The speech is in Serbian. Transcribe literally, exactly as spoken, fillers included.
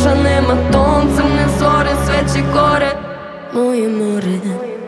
nema ton, crne zore, sve će gore. Moje more